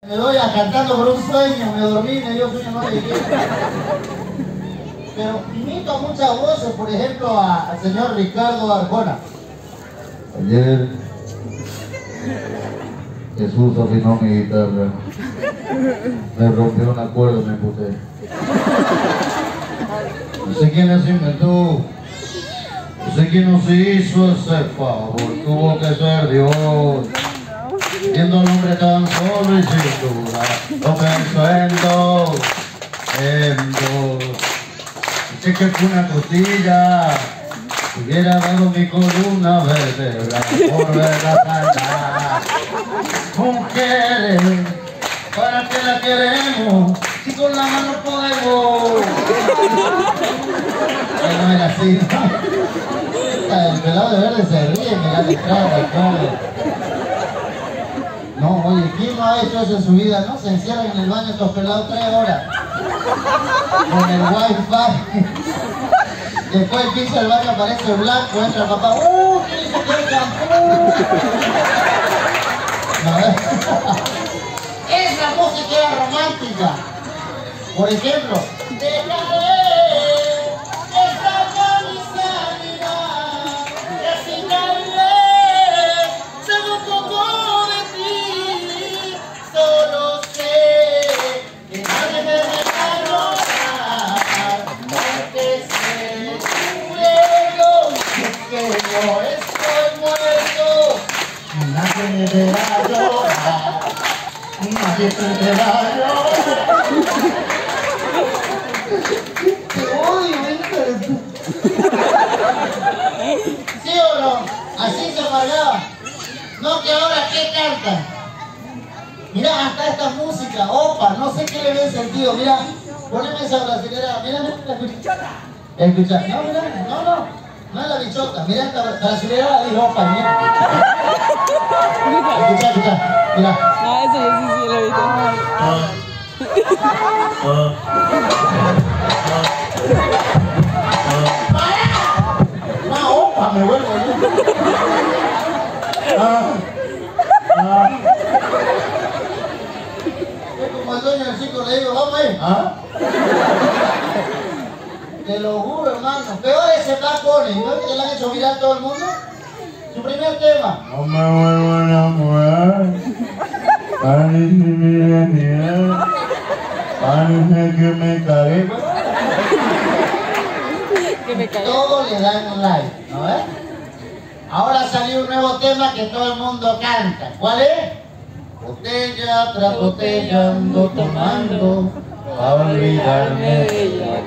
Me doy a cantando por un sueño, me dormí, me dio sueño, no me dije. Pero imito a muchas voces, por ejemplo, al señor Ricardo Arjona. Ayer Jesús afinó mi guitarra, me rompió una cuerda y me puse. No sé quién las inventó, no sé quién nos hizo ese favor, tuvo que ser Dios. Siendo un hombre tan solo y sin duda, lo pensó en dos. Sé que fue una costilla, hubiera dado mi columna vertebral por verla cantar. Mujeres, ¿para qué la queremos? Si con la mano podemos. No era así, ¿no? El pelado de verde se ríe, mira la entrada, claro. No, oye, ¿quién no ha hecho eso en su vida? ¿No? Se encierran en el baño estos pelados 3 horas. Con el wifi. Después el piso del baño aparece blanco, entra el papá. ¿Qué dice que el champú? Esa música era romántica. Por ejemplo, dejaré esta camisa negra, y así caeré, sé un poco de ti, solo sé que nadie me deja llorar, porque sé luego que yo estoy muerto, nadie me deja llorar, nadie me deja llorar. Te odio, hijo de tu... ¿Sí o no? Así se amargaba. No, que ahora ¿qué cantan? Mira, hasta esta música, opa, no sé qué le ve sentido. Mira, poneme esa brasilera, mira, la bichota. Escucha, no, mira, no es la bichota, mira esta brasilera y opa, mira. Escucha, mira. Ah, eso yo sí lo he visto. ¡Ah, opa! Me vuelvo loco. Es como el dueño del circo, le digo, vamos ahí. Te lo juro, hermano. Peor ese Bad Bunny, ¿no? Que le han hecho mirar a todo el mundo. Su primer tema. No me vuelvo a enamorar, parece mi realidad, parece que me cagué. Todo le dan un like, ¿no ves? Ahora salió un nuevo tema que todo el mundo canta. ¿Cuál es? Botella tras botella ando tomando a olvidarme de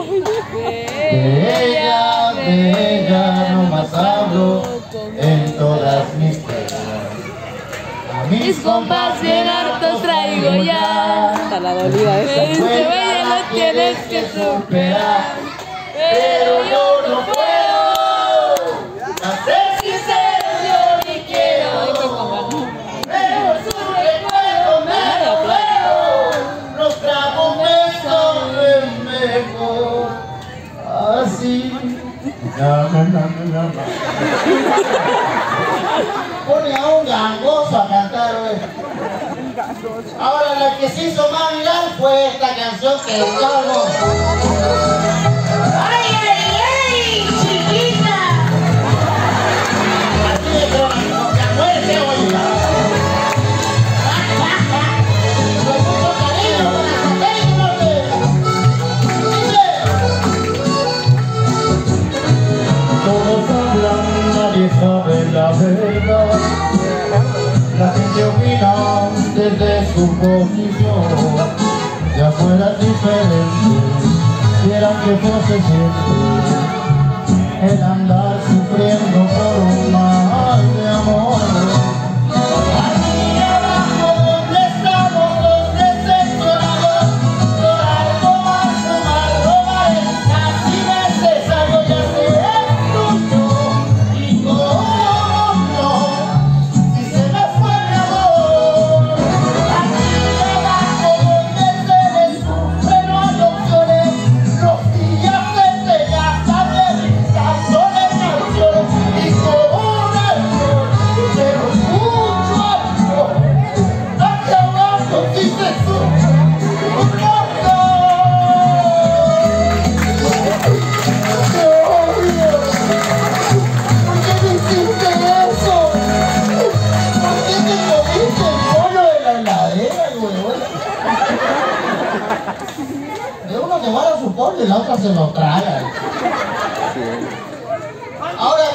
ella no más hablo en todas mis penas. A Mis compas bien hartos traigo ya. Está la dolida esa. Ya lo tienes que superar, pero yo no puedo. A ser sincero, yo ni quiero. Pero su recuerdo me lo veo. Los tragos me son mejor. Así. Pone a un gangoso a cantar hoy. Ahora la que se hizo más viral fue esta canción que estamos. ¡Ay, ay, ay! ¡Chiquita! Así de crónico, que muerte hoy. Con mucho cariño, con el satélite. Todos hablan, nadie sabe la verdad. La gente opina desde su posición. De afuera es diferente, quieran que fuese siempre el andar sufriendo por un mal de amor. Aquí abajo donde estamos los decepcionados, llorar, tomar, fumar, robar, así necesario ya se escuchó. Y cómo no, si se me fue mi amor. Aquí abajo donde se le sufre no hay opciones, los días de ya saben, son canciones. Y hiciste eso? ¡No! ¿Por qué me hiciste eso? ¿Por qué te comiste el pollo de la heladera, güey? De uno se guarda su pollo y la otra se lo traga. Ahora...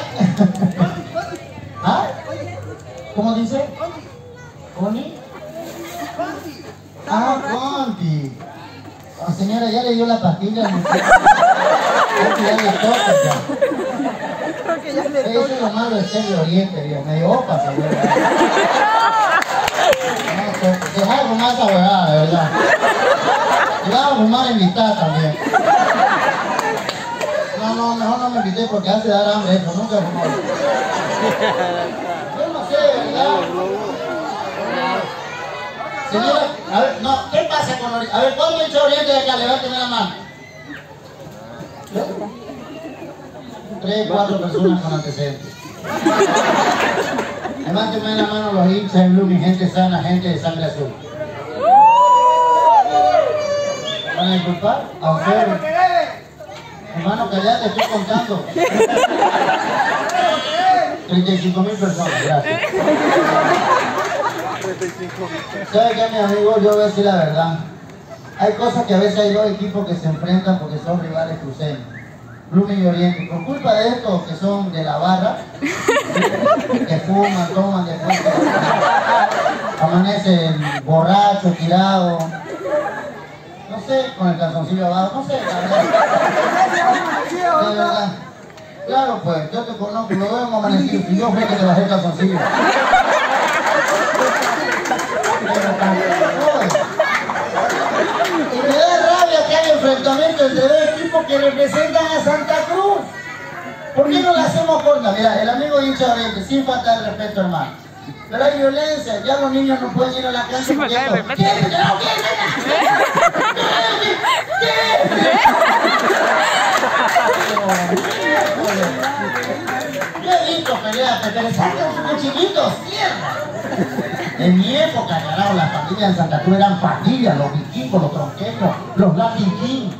¿Ah? ¿Cómo dice? ¿Connie? Ah, Conti. Oh, señora, ya le dio la pastilla. Ya le toca ya. Eso es lo malo de ser de Oriente, Dios. Medio opa, seguro. Se va a fumar esa huevada, de verdad. Y va a fumar invitada también. No, mejor no me invité porque hace dar hambre eso. Nunca fumó. Yo no sé, ¿verdad? Señora, a ver, no, ¿qué pasa con Oriente? A ver, ¿cuánto hincha Oriente de acá? Levánteme la mano. 3, 4 personas con antecedentes. Levánteme la mano los hinchas en Blooming, gente sana, gente de sangre azul. ¿Van a disculpar? ¿A ustedes? Hermano, callate, estoy contando. 35.000 personas, gracias. ¿Sabe qué, mi amigo? Yo voy a decir la verdad. Hay cosas que a veces hay dos equipos que se enfrentan porque son rivales cruceños. Blooming y Oriente. Por culpa de estos que son de la barra, que fuman, toman, después amanecen borrachos, tirados. No sé, con el calzoncillo abajo, no sé, la verdad. De verdad. Claro, pues, yo te conozco, lo veo amanecido. Si yo fui que te bajé el calzoncillo. Y me da rabia que haya enfrentamiento entre dos equipos que representan a Santa Cruz. ¿Por qué no le hacemos corta? Mira, el amigo hincha Oriente, sin falta de respeto, hermano. Pero hay violencia, ya los niños no pueden ir a la cancha porque esto... Yo he visto peleas, pero le sacan sus cuchillitos, ¡mierda! En mi época, carajo, las familias en Santa Cruz eran familias, los vikingos, los tronqueños, los Latin King.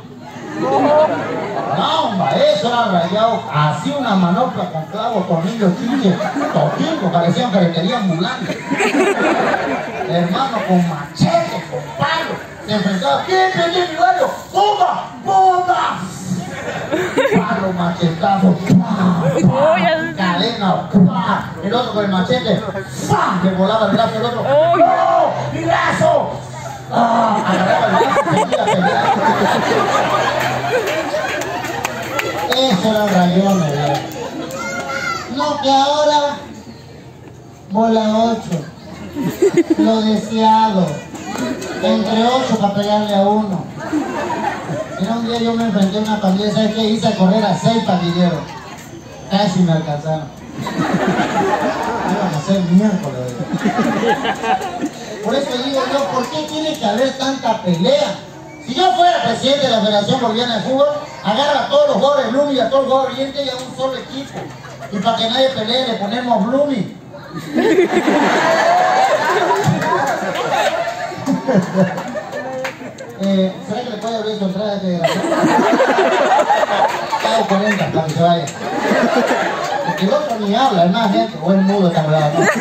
No, hombre, eso era rayado, así una manopla con clavos, tornillos, chiches, toquingos, parecían ferreterías ambulantes. Hermano, con machete, con palo, se enfrentaban, ¿quién peleó en mi barrio? ¡Bomba! ¡Bomba! Palo, machetazo, cadena, el otro con el machete, le volaba el brazo al otro, ¡no! ¡Mi brazo! Agarraba el brazo, seguía. Eso eran rayones, ¿verdad? No, que ahora bola 8, lo deseado, entre 8 para pegarle a uno. Mira, un día yo me enfrenté a una pandilla, ¿sabes qué? Hice a correr a 6 pandilleros. Casi me alcanzaron. Iban a ser miércoles. Por eso digo yo, ¿por qué tiene que haber tanta pelea? Si yo fuera presidente de la Federación Boliviana de Fútbol, agarra a todos los jugadores de Blooming y a todos los jugadores de Oriente y a un solo equipo. Y para que nadie pelee, le ponemos Blooming. ¿Será que le puede abrir su entrada de Cada 40 para que se vaya? Porque el otro ni habla, es más gente, o es mudo esta verdad, ¿no?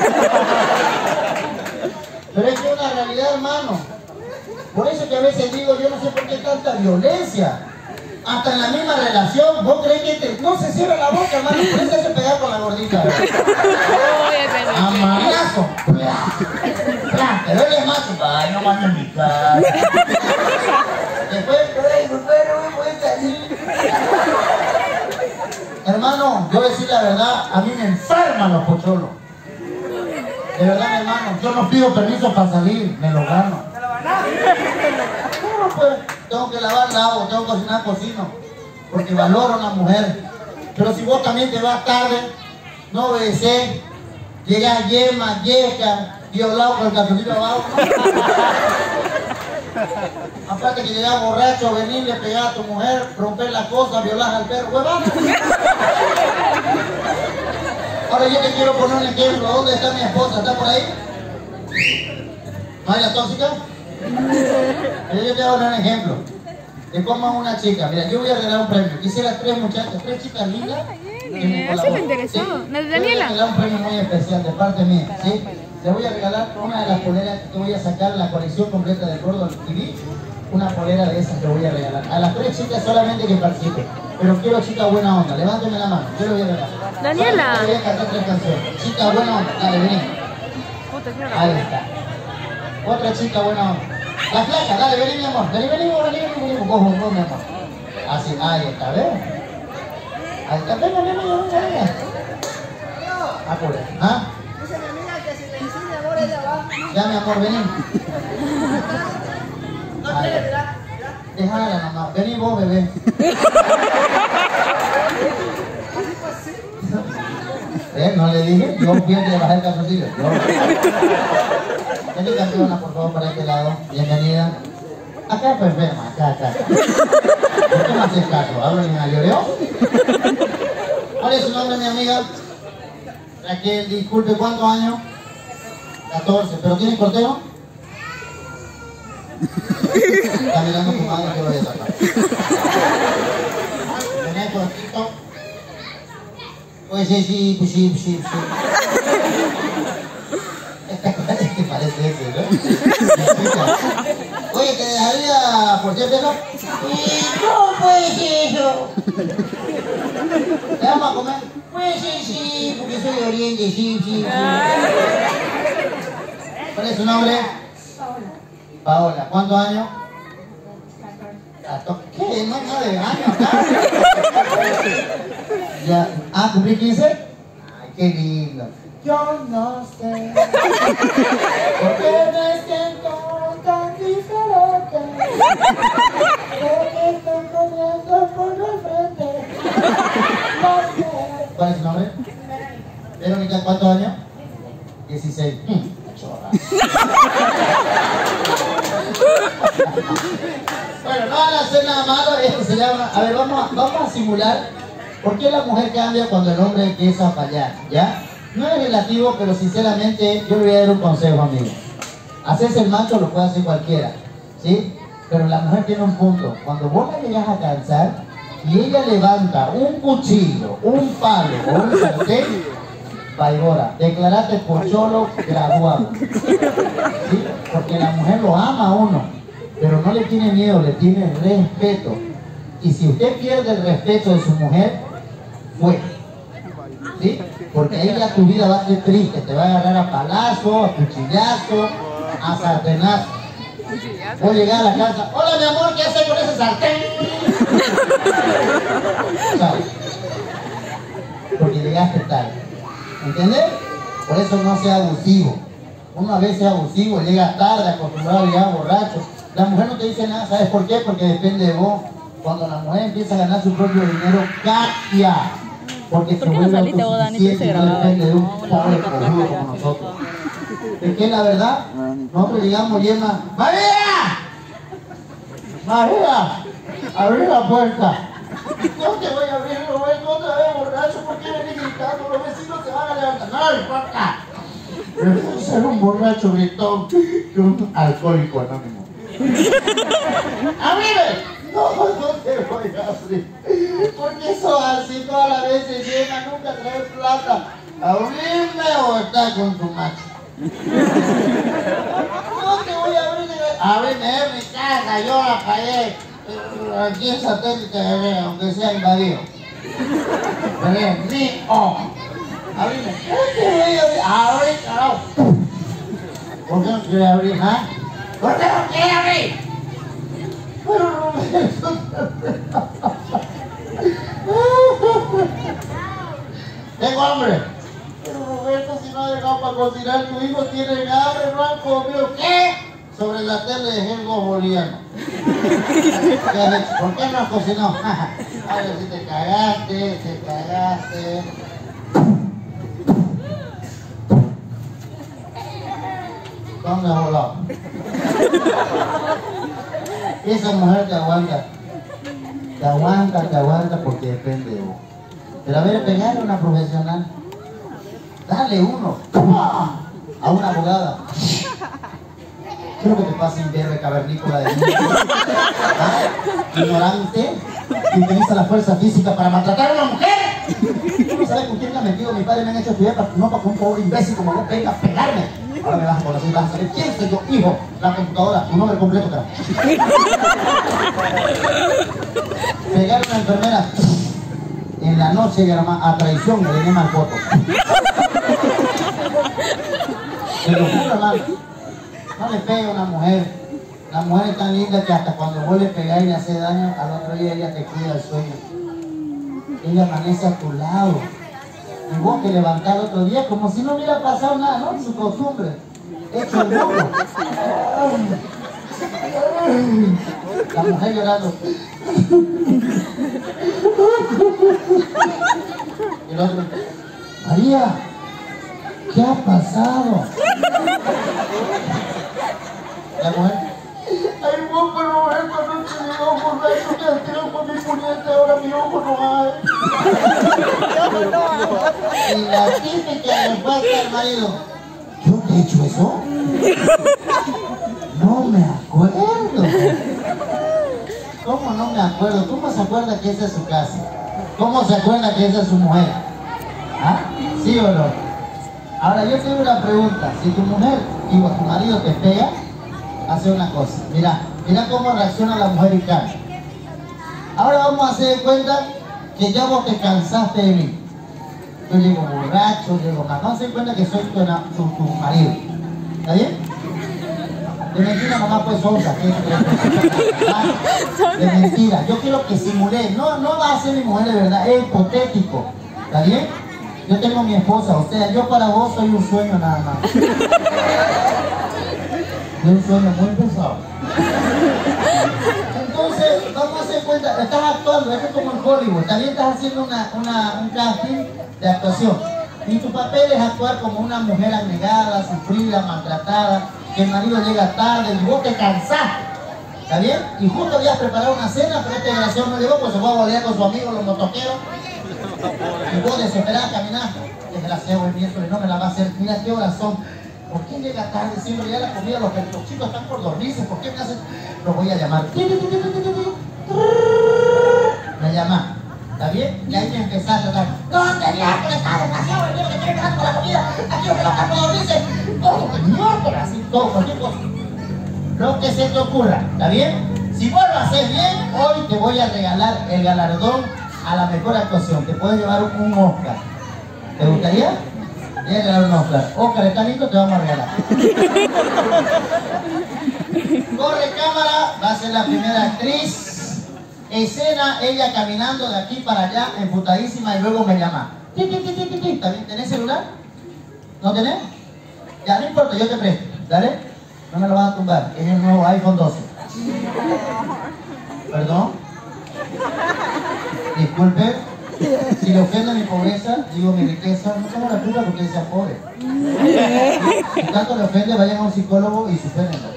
Pero es que es una realidad, hermano. Por eso que a veces digo, yo no sé por qué tanta violencia. Hasta en la misma relación, ¿vos crees que no se cierra la boca, hermano? Por eso se pega con la gordita. A manazo. Pero él es macho. Ay, no mando en mi casa. Después, no me puede salir. Hermano, yo voy a decir la verdad, a mí me enferman los pocholos. De verdad, mi hermano, yo no pido permiso para salir, me lo gano. No, pues, tengo que lavar, lavo, tengo que cocinar, cocino, porque valoro a una mujer. Pero si vos también te vas tarde, no obedeces, llegas yema, yeca, violado con el calzoncillo abajo. Aparte que llegas borracho, venir, le pegar a tu mujer, romper la cosa, violar al perro, huevón. Ahora yo te quiero poner un ejemplo. ¿Dónde está mi esposa? ¿Está por ahí? ¿No hay la tóxica? Pero yo te voy a dar un ejemplo. Te coman una chica, mira, yo voy a regalar un premio. Quisiera 3 muchachas, 3 chicas lindas. Eso me interesó. Sí. ¿No es Te voy a Daniela? regalar un premio muy especial de parte mía, ¿sí? Te voy a regalar una de las poleras que voy a sacar, la colección completa del Gordo TV. Una polera de esas que voy a regalar. A las 3 chicas solamente que participen. Pero quiero chicas buena onda, levánteme la mano, yo le voy a regalar. Daniela. Solamente voy a cantar 3 canciones. Chica buena onda, dale, vení. Ahí está. Otra chica buena onda. La flaca, dale, vení mi amor. Vení, vos, mi amor. Así, ahí está, ¿ves? Ahí está, venga. Apure, ¿ah? Dice mi amiga que si le enseña amor ella va. Ya, mi amor, vení. No quiere, mira. Déjala nomás, vení vos, bebé. No le dije, yo fui el que le bajé el calzoncillo. Vení, campeona, por favor, para este lado. Bienvenida. Acá, pues, enferma, acá. ¿Por qué no haces caso? ¿Hablan a lloreo? ¿Cuál es su nombre, mi amiga? Raquel, disculpe, ¿cuántos años? 14, ¿pero tiene corteo? Está mirando tu madre que lo voy a sacar. ¿Tenés cortito? Pues sí. Esta cosa es que parece ese, ¿no? Oye, ¿te dejaría por cierto eso? ¿Cómo puede ser eso? ¿Te vamos a comer? Pues sí, porque soy de Oriente, sí. ¿Cuál es su nombre? Paola. ¿Cuántos años? 14. ¿Qué? No de años acá. Ya. Ah, ¿cumplí 15? Ay, qué lindo. Yo no sé por qué me siento tan diferente, porque estoy corriendo por la frente. No sé. ¿Cuál es su nombre? Verónica, ¿cuántos años? 16. Chorra. Bueno, no van a hacer nada malo, esto se llama... A ver, vamos a simular por qué la mujer cambia cuando el hombre empieza a fallar, ¿ya? No es relativo, pero sinceramente yo le voy a dar un consejo, amigo. Hacerse el macho lo puede hacer cualquiera, ¿sí? Pero la mujer tiene un punto. Cuando vos la llegas a cansar y ella levanta un cuchillo, un palo o un sartén, vaigora, declarate pocholo graduado, ¿sí? Porque la mujer lo ama a uno, pero no le tiene miedo, le tiene respeto. Y si usted pierde el respeto de su mujer, fue, ¿sí? Porque ahí ya tu vida va a ser triste, te va a agarrar a palazo, a cuchillazo, a sartenazo. Voy a llegar a la casa, hola mi amor, ¿qué haces con ese sartén? ¿Sabes? Porque llegaste tarde, ¿entiendes? Por eso no sea abusivo. Uno a veces es abusivo, llega tarde, acostumbrado a llegar borracho. La mujer no te dice nada, ¿sabes por qué? Porque depende de vos. Cuando la mujer empieza a ganar su propio dinero, cambia. Porque ¿Por qué no saliste vos, Dani? Se grababa. Depende de un pobre cojudo como nosotros. Es que la verdad, nosotros llegamos llenos. ¡María! ¡Abrí la puerta! No te voy a abrir, Roberto, otra vez borracho, ¿por qué venís gritando? Los vecinos se van a levantar. ¡No le importa! Prefiero ser un borracho gritón que un alcohólico anónimo. ¡Abrime! No te voy a abrir. Porque eso así todas las veces llena, nunca trae plata. ¿Abrime o estás con tu macho? No te voy a abrir. Abrime, es mi casa, yo la pagué. Aquí en satélite, aunque sea invadido. Abrime. ¿Qué te voy a abrir? Abre, carajo. ¿Por qué no quieres abrir, ah? ¿Por qué no quieres abrir? Pero Roberto... Tengo hambre. Pero Roberto, si no ha dejado para cocinar, tu hijo tiene hambre, no han comido. ¿Qué? Sobre la tele de Helgo Boliano. ¿Qué has hecho? ¿Por qué no has cocinado? A ver si te cagaste. ¿Dónde has volado? Esa mujer te aguanta. Te aguanta porque depende de vos. Pero a ver, pegarle a una profesional. Dale uno. A una abogada. Creo que te pasa imberbe cavernícola de mí. ¿Ah? Ignorante, que utiliza la fuerza física para maltratar a una mujer. Tú no sabes con quién me ha metido. Mi padre me han hecho estudiar no para que un pobre imbécil como vos venga a pegarme. Ahora me vas a conocer y vas a saber quién soy yo, hijo. La computadora, tu nombre completo, cara. Pegar a una enfermera en la noche y a traición me le mal voto. Te lo juro, hermano. No le pegue a una mujer. La mujer es tan linda que hasta cuando vos le pegás y le hace daño, al otro día ella te cuida el sueño. Ella amanece a tu lado. Y vos te levantás el otro día como si no hubiera pasado nada, ¿no? Su costumbre. Hecho el loco. La mujer llorando. Y el otro, María, ¿qué ha pasado? La mujer, ay, vos, pero esto no te digo, borracho, que al tiro con mi puñete, ahora mi ojo no hay. Y la típica respuesta del marido, ¿yo te he hecho eso? No me acuerdo. ¿Cómo no me acuerdo? ¿Cómo se acuerda que esa es su casa? ¿Cómo se acuerda que esa es su mujer? ¿Ah? ¿Sí o no? Ahora yo tengo una pregunta. Si tu mujer, digo, tu marido te pega, hace una cosa. Mira cómo reacciona la mujer y cambia. Ahora vamos a hacer de cuenta que ya vos te cansaste de mí. Yo llego borracho, llego mal. Vamos a hacer cuenta que soy tu marido. ¿Está bien? De mentira nomás pues sonsa. De mentira. Yo quiero que simule. No va a ser mi mujer de verdad. Es hipotético. ¿Está bien? Yo tengo mi esposa. O sea, yo para vos soy un sueño nada más. Es un sueño muy pesado. Entonces, vamos a hacer cuenta, estás actuando, esto es como en Hollywood, también estás haciendo un casting de actuación. Y tu papel es actuar como una mujer abnegada, sufrida, maltratada, que el marido llega tarde y vos te cansaste. ¿Está bien? Y justo habías preparado una cena, pero este desgraciado no llegó, pues se fue a bolear con su amigo, los motoqueros. Y vos desesperada caminando. Desgraciado el miércoles, no me la va a hacer. Mira qué horas son. ¿Por qué llega tarde? Siempre ya la comida, los chicos están por dormirse. ¿Por qué me hacen? Los voy a llamar. Me llama. ¿Está bien? Y ahí me empezás a tratar. ¿Dónde miércoles está desgraciado el miércoles que tiene que estar con la comida? Aquí los que no están por dormirse. Todo el miércoles, así todo, cualquier cosa. Lo que se te ocurra. ¿Está bien? Si vos lo haces bien, hoy te voy a regalar el galardón a la mejor actuación. Te puedes llevar un Oscar. ¿Te gustaría? Voy a regalar un Oscar. Oscar, está lindo, te vamos a regalar. Corre cámara, va a ser la primera actriz. Escena, ella caminando de aquí para allá, emputadísima, y luego me llama. ¿También tenés celular? ¿No tenés? Ya, no importa, yo te presto. ¿Dale? No me lo vas a tumbar, es el nuevo iPhone 12. ¿Perdón? Disculpe. Si le ofende mi pobreza, digo mi riqueza, no tengo la culpa porque sea pobre. Si tanto le ofende, vayan a un psicólogo y supérenlo.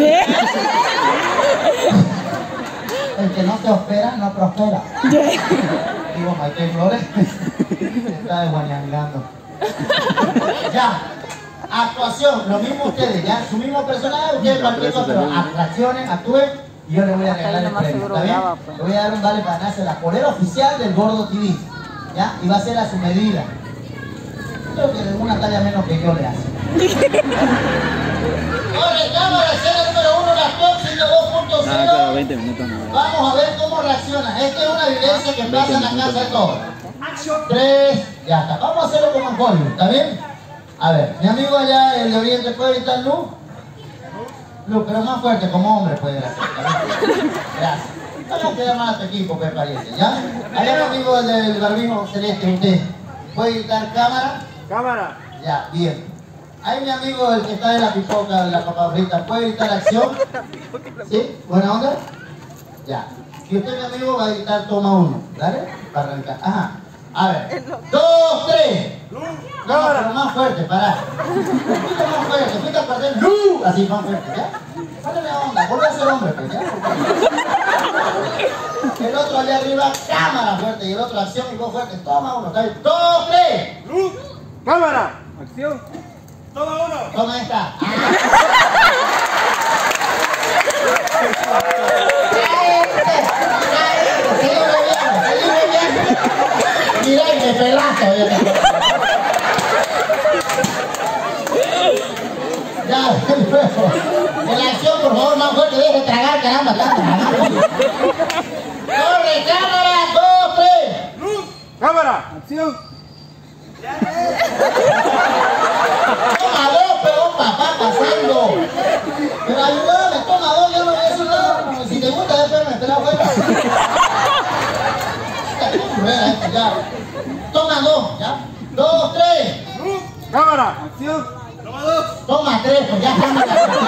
El que no se opera, no prospera. Digo, Maite Flores está desguañangando. Ya, actuación, lo mismo ustedes, ya, su mismo personaje, ustedes cualquier cosa, pero atracciones, actúen. Y yo le voy a regalar el premio, ¿está bien? Le voy a dar un vale para ganarse la polera oficial del Gordo TV, ¿ya? Y va a ser a su medida. Creo que de una talla menos que yo le hace. Oye, cámara, escena número 1, la top 102.0. 20 minutos no. Vamos a ver cómo reacciona. Esta es una evidencia que pasa en la casa de todos. 3, ya está. Vamos a hacerlo como en Hollywood, ¿está bien? A ver, mi amigo allá, el de Oriente, ¿puede gritar luz? Luz, pero más fuerte, como hombre puede hacer. Gracias. Vamos a quedar más a tu equipo, que parece, ¿ya? Allá mi amigo del barbijo celeste, usted. ¿Puede gritar cámara? Cámara. Ya, bien. Ahí mi amigo, el que está de la pipoca, de la papa frita, ¿puede gritar acción? ¿Sí? ¿Buena onda? Ya. Y usted, mi amigo, va a gritar toma 1, ¿vale? Para arrancar. Ajá. A ver. 2, 3. No, pero más fuerte, pará. Fuiste más fuerte, fuiste a perder luz. Así, más fuerte, ¿ya? Dale onda, vuelve a ser hombre, pues, ¿ya? El otro allá arriba, cámara fuerte. Y el otro acción y vos fuerte. Toma 1, ¿está bien? 2, 3. Luz. Cámara. Acción. Toma 1. Toma esta. por favor, más fuerte, deje de tragar, caramba, corre, cámara, 2, 3. Cámara, acción. Toma 2, pero papá, pasando. Pero ayúdame, toma 2, yo no voy a decir nada. Si te gusta, después me espera afuera. Ya. Toma 2, ya. 2, 3. Cámara, acción. Toma 2. Toma 3, pues ya estamos.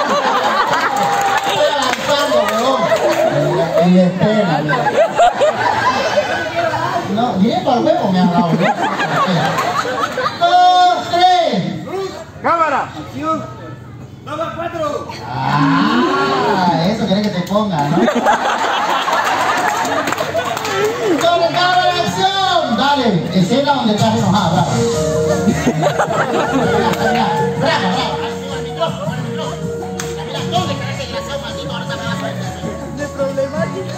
Estoy avanzando, weón. Y espera, mira. No, directo al huevo me has dado, ¿no? 2, 3. Cámara, acción. Toma 4. Ah, eso querés que te ponga, ¿no? ¡Toma cámara, acción! Dale, escena donde estás enojado, bravo. Bravo, bravo. Al micrófono, al micrófono. Mira, ¿dónde crees que desgraciado maldito ahorita me va a sueltar? De problemática.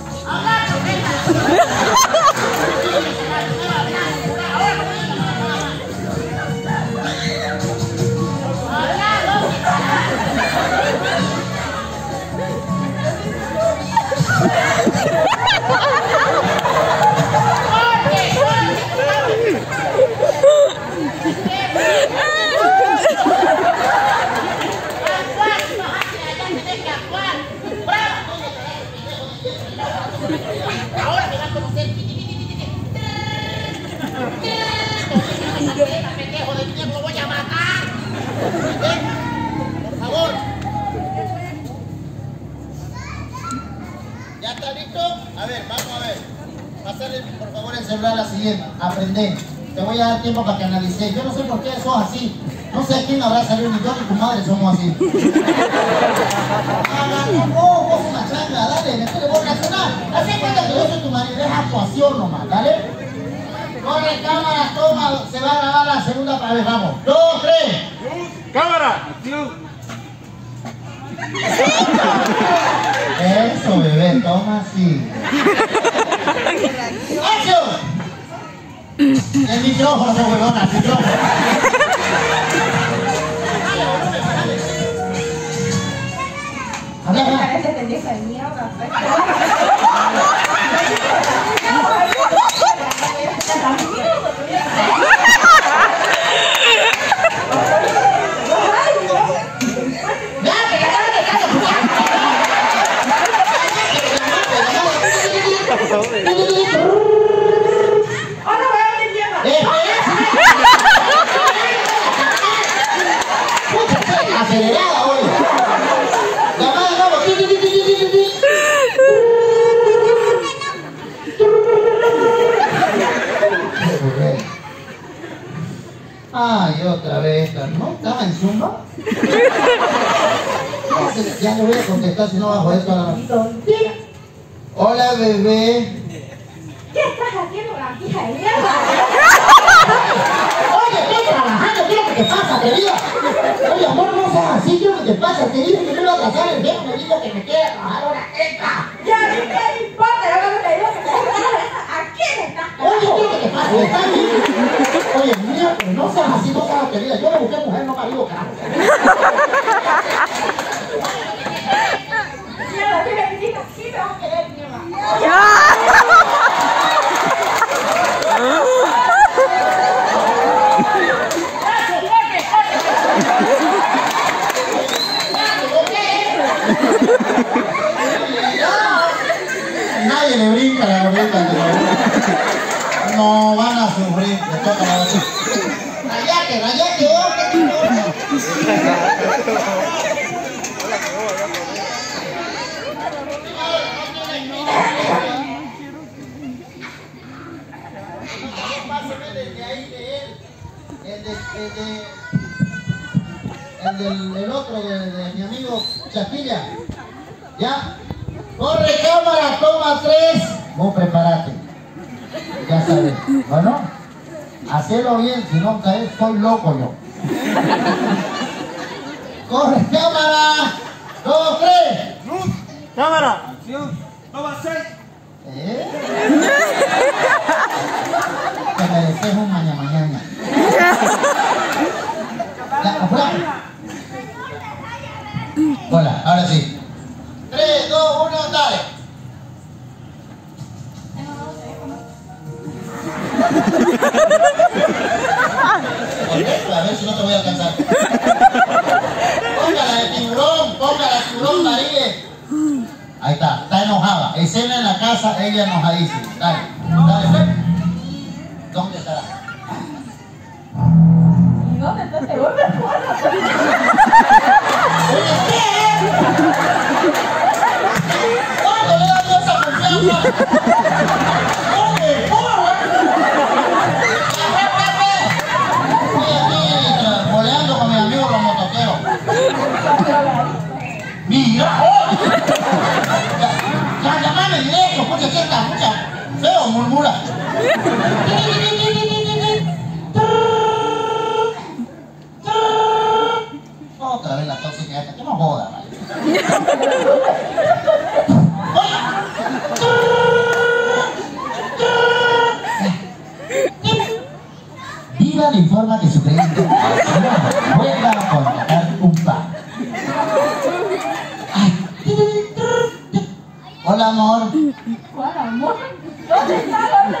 Ahora me va a conocer. Pendejo de mierda, lo voy a matar. Por favor. ¿Ya está listo? A ver, vamos a ver. Pasarle por favor el celular a la siguiente. Aprender. Te voy a dar tiempo para que analices. Yo no sé por qué sos así. No sé a quién habrá salido, ni yo ni tu madre somos así. Vos una changa, dale, me voy a reaccionar. Haz cuenta que yo soy tu marido, es actuación nomás, dale. Corre cámara, toma, se va a grabar la segunda para ver, vamos. 2, 3. Cámara, acción. Eso, bebé, toma así. ¡Acción! El micrófono, no, huevona, el micrófono. Habla, habla. Parece pendeja de mierda. Acelerada hoy. Vamos. Ay, otra vez, ¿no? ¿Estaba en Zumba? Ya le voy a contestar si no va a joder toda la noche. Hola, bebé. ¿Qué estás haciendo, la hija de mierda? Oye, estoy trabajando, ¿qué es lo que te pasa, querida? Oye, amor, no seas así, ¿qué es lo que te pasa? Te dije que me iba a trazar el dedo, me dijo que me quiere trabajar una teca. Ya, ¿qué importa? Yo no te digo que te ¿a quién estás? Oye, ¿qué es lo que te pasa? ¿Está bien? Oye, mira, pues no seas así, no seas querida. Yo le busqué mujer, no marido, carajo. Mierda, si me visitas, sí me vas a querer, mierda. Nadie le brinca la gordita. No van a sufrir. Le toca la otra. Rayate, oh, ¿qué te importa? El otro de mi amigo Chasquilla. ¿Ya? Corre cámara, toma 3. Vos prepárate. Ya sabes. Bueno, hacelo bien, si no caes, soy loco yo. Corre cámara, 2, 3. Cámara, acción. Toma 6. Te mereces un mañana. Ya, afuera. Hola, ahora sí. Ahí está enojada. Escena en la casa, ella enojadísima. Dale, Fred. ¿Dónde estará? ¿Y dónde está ese golpe? Oye, ¿qué? ¿Cuándo le das esa confianza? Oye, Estoy aquí boleando con mis amigos los motoqueros. Mira, llámame directo, escucha que está, escucha. Feo, murmura. Otra vez la tóxica esta, que no joda, vale. Viva le informa que su crédito vuelva a contratar un pan. Hola, amor. ¿Cuál amor? ¿Dónde está?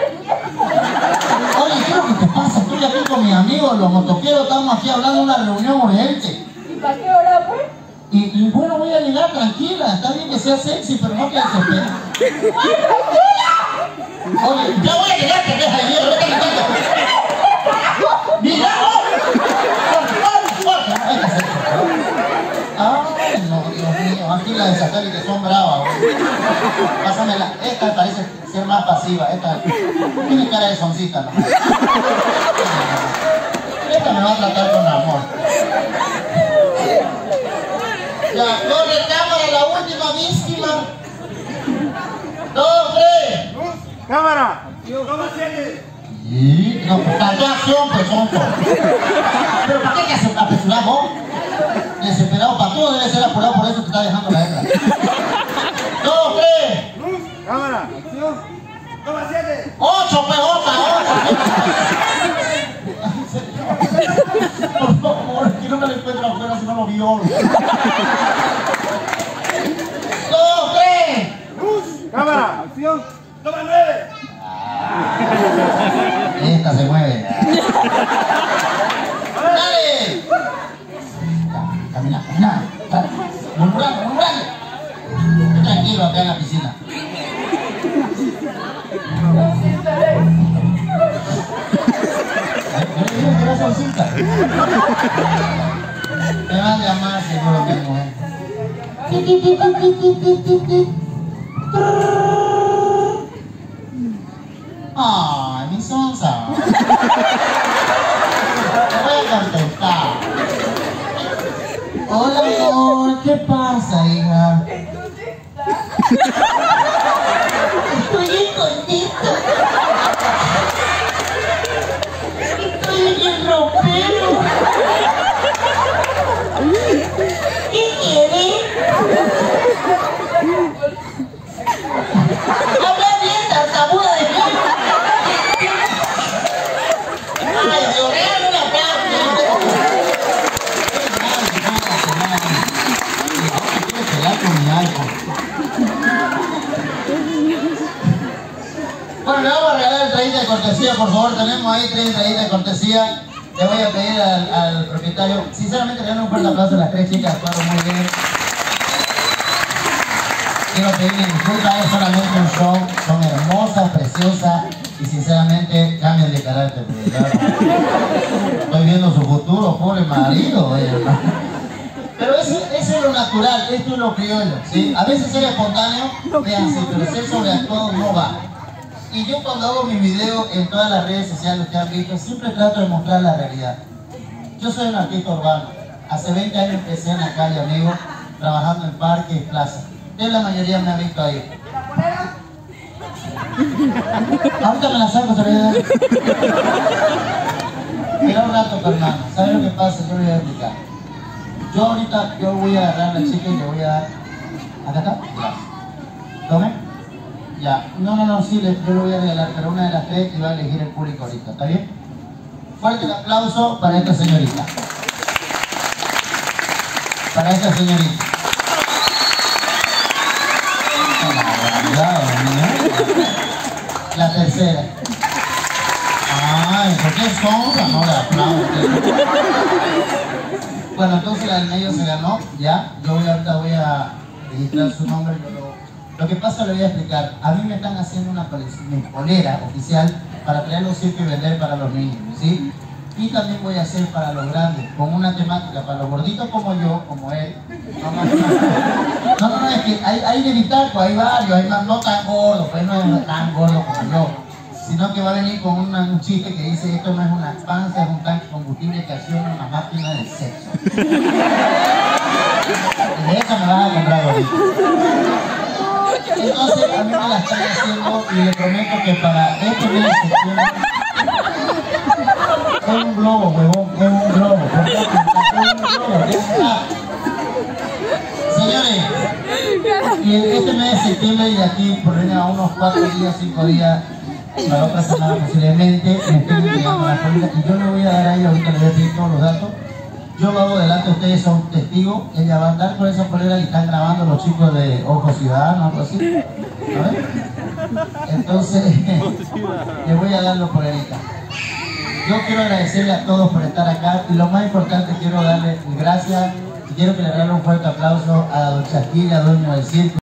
Oye, ¿qué es lo que te pasa? Estoy aquí con mis amigos, los motoqueros, estamos aquí hablando de una reunión urgente. ¿Y para qué hora, pues? Y bueno, voy a llegar tranquila, está bien que sea sexy, pero no que desespere. ¡Ay, tranquila! Oye, ya voy a llegar, que deja de miedo, vete gritando. ¡Mira! Ay, no, Dios mío, aquí las de satélite son bravas. Pásamela, esta parece ser más pasiva, esta tiene cara de soncita, ¿no? Esta me va a tratar con amor. Ya, corre cámara, la última víctima. 2, 3. Cámara. Toma 7. Y no, pues faltó acción, pues tonto. Pero ¿para qué te apresuramos? Desesperado para todo, debe ser apurado, por eso te está dejando la hembra. 2, 3. Cámara. Acción. Toma 7. 8, pues 8. Por favor, que no me lo encuentro afuera si no lo violo. 2, 3. Cámara. Acción. Toma 9. Esta se mueve. ¡Dale! Camina, camina. Murmurando, murmurando. Estoy tranquilo acá en la piscina. Me van a llamar seguro que no. Ay, mi sonsa. Te voy a contestar. Hola, amor, ¿qué pasa, hija? Estoy escondido. Estoy en el ropero. ¿Qué quieres? Habla bien, tartamuda de mí. Ay, Dios mío, una Bueno, le vamos a regalar el traída de cortesía, por favor. Tenemos ahí 3 traídas de cortesía. Le voy a pedir al propietario, sinceramente, le dan un fuerte aplauso a las 3 chicas, actuaron muy bien. Quiero pedirle disculpas, es solamente un show, son hermosas, preciosas y sinceramente cambian de carácter. Porque, claro, estoy viendo su futuro, pobre marido. Pero eso es lo natural, esto es lo criollo, ¿sí? A veces ser espontáneo, véanse, pero ser sobreactuado no va. Y yo cuando hago mis videos en todas las redes sociales que han visto, siempre trato de mostrar la realidad. Yo soy un artista urbano. Hace 20 años empecé en la calle, amigo, trabajando en parques y plazas. La mayoría me ha visto ahí. Ahorita me la saco, se lo voy a dar. Espera un rato, hermano. ¿Sabes lo que pasa? Yo le voy a explicar. Yo ahorita, voy a agarrar a la chica y le voy a dar... ¿Acá está? Gracias. ¿Tome? Ya. No, sí, yo le voy a regalar, pero una de las 3 y va a elegir el público ahorita. ¿Está bien? Fuerte el aplauso para esta señorita. Para esta señorita. La tercera. Ay, ¿por qué son? No le aplaudo. Bueno, entonces la del medio se ganó, ya. Yo ahorita voy a registrar su nombre. Lo que pasa, le voy a explicar. A mí me están haciendo una polera oficial para traer los circos y vender para los niños, ¿sí? Y también voy a hacer para los grandes, con una temática para los gorditos como yo, como él. No, es que hay de evitar, pues hay varios, hay más no tan gordos, pues no es tan gordo como yo. Sino que va a venir con un chiste que dice: esto no es una panza, es un tanque de combustible que acciona una máquina de sexo. Y de esa me vas a comprar ahorita. Entonces a mí me la están haciendo y le prometo que para este mes de septiembre es un globo, huevón, es un globo. Señores, y este mes de septiembre y de aquí por venir a unos 4 días, 5 días, para otra semana posiblemente, me estoy entregando la política y yo le voy a dar a ella, ahorita le voy a pedir todos los datos. Yo lo hago delante, ustedes son testigos, ella va a andar con esa polera y están grabando los chicos de Ojo Ciudadano, algo así. ¿Sabes? Entonces, le voy a dar la polerita. Yo quiero agradecerle a todos por estar acá y lo más importante, quiero darle gracias y quiero que le regalen un fuerte aplauso a don Shaquille, dueño del circo.